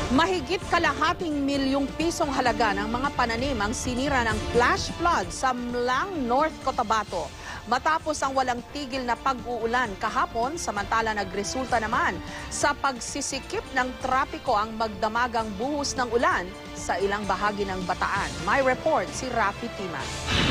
Mahigit kalahating milyong pisong halaga ng mga pananim ang sinira ng flash flood sa Mlang, North Cotabato. Matapos ang walang tigil na pag-uulan kahapon, samantala nagresulta naman sa pagsisikip ng trapiko ang magdamagang buhos ng ulan sa ilang bahagi ng Bataan. May report si Rafi Tima.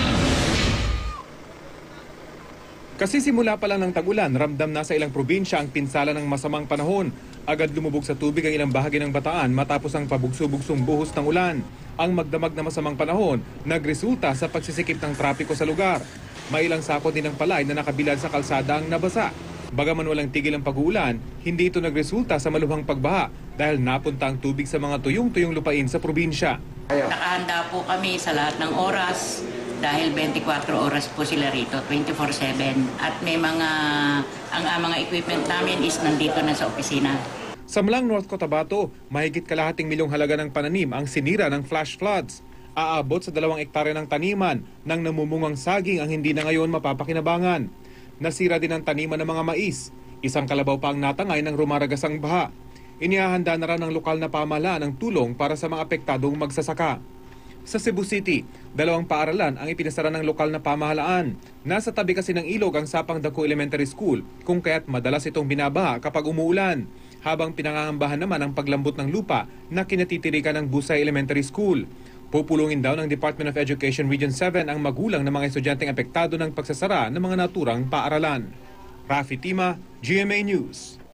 Kasi simula pa lang ng tag-ulan, ramdam na sa ilang probinsya ang pinsala ng masamang panahon. Agad lumubog sa tubig ang ilang bahagi ng Bataan matapos ang pabugso-bugsong buhos ng ulan. Ang magdamag na masamang panahon nagresulta sa pagsisikip ng trapiko sa lugar. May ilang sako din ng palay na nakabilad sa kalsada ang nabasa. Bagaman walang tigil ang pag-uulan, hindi ito nagresulta sa maluhang pagbaha dahil napunta ang tubig sa mga tuyong-tuyong lupain sa probinsya. Nakahanda po kami sa lahat ng oras dahil 24 oras po sila rito, 24/7. At may mga equipment namin is nandito na sa opisina. Sa Mlang, North Cotabato, mahigit kalahating milyong halaga ng pananim ang sinira ng flash floods. Aabot sa 2 ektarya ng taniman ng namumungang saging ang hindi na ngayon mapapakinabangan. Nasira din ang taniman ng mga mais. Isang kalabaw pa ang natangay ng rumaragasang baha. Inihahanda na rin ng lokal na pamahalaan ang tulong para sa mga apektadong magsasaka. Sa Cebu City, 2 paaralan ang ipinasara ng lokal na pamahalaan. Nasa tabi kasi ng ilog ang Sapang Dako Elementary School, kung kaya't madalas itong binabaha kapag umuulan. Habang pinangangambahan naman ang paglambot ng lupa na kinatitirikan ng Busay Elementary School. Pupulungin daw ng Department of Education Region 7 ang magulang ng mga estudyanteng apektado ng pagsasara ng mga naturang paaralan. Rafi Tima, GMA News.